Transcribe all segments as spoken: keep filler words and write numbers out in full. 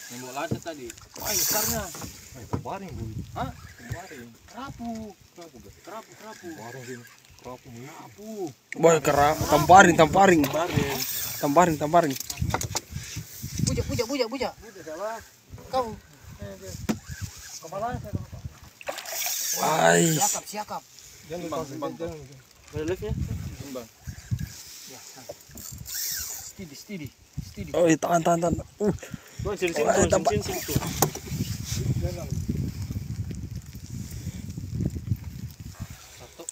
Yang bawa lada tadi. Wah, besarnya. Eh, tembaring gue. Hah? Tembaring. Kerapu. Kerapu, kerapu, kerapu. Tembaring sih. Kerapu. Kerapu. Boy, kerap tamparing, tamparing. Tembaring. Tamparing, tamparing. Bujak, bujak, bujak, bujak. Udah salah. Kau. Kemana saya? Wai. Siakap, siakap. Jangan Bang, lupa bang. jangan. Ada liftnya? Bang. Ya. Steady, steady, steady. Oh, tahan, tahan, tahan. Uh. Tuh, sini sini Wah, tuh, tempat- sini sini tuh. Jangan. Satu.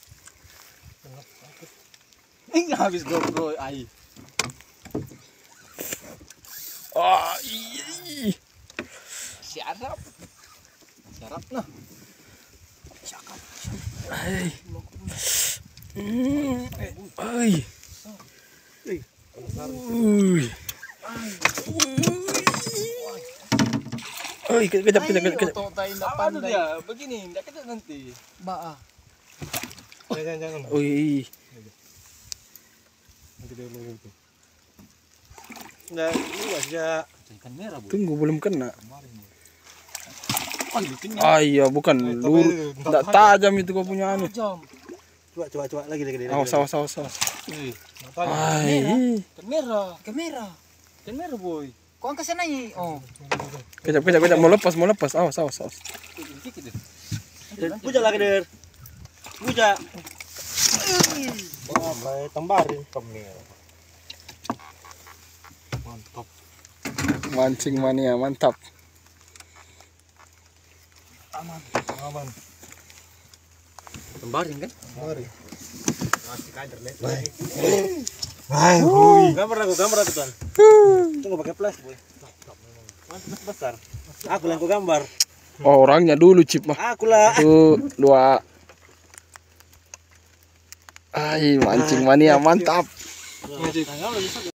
Ini habis GoPro ai. Ah, iya. Siarap. Siarap nah. Siakap. Hai. Hmm. Ai. Ui. Oi, kejap, kejap, kejap, kejap. Apa dia? Begini, enggak kejap nanti. Baa. Jangan jangan. Ui. Nanti dia lulu itu. Nah, ini enggak sejak Ikan merah, Bu. Tunggu, belum kena. Oh, lucunya. Ah, iya, bukan. Lur. Enggak tajam itu kau punya anu. Jam. coba coba coba lagi lagi lagi. Awas, awas, awas, awas. Eh, Ai. ikan merah. Kamera. Ikan merah, boy. Kau angkat sana ni. Oh. Kejap, kejap, kejap. Mau lepas, mau lepas. Awas, awas, awas. Dikit deh. Puja lagi, Der. Puja. Wah, baik tembarin kemir. Mantap. Mancing mania, mantap. Aman. Aman. Tembaring kan? Mari. Masih kader nih. Hai, hui. Gambar aku, gambar aku, Tuan. Tunggu pakai flash, boy. Mantap besar. Aku yang aku gambar. Oh, orangnya dulu, Cip mah. Aku lah. Satu, dua. Ai, mancing mania, mantap. Nah,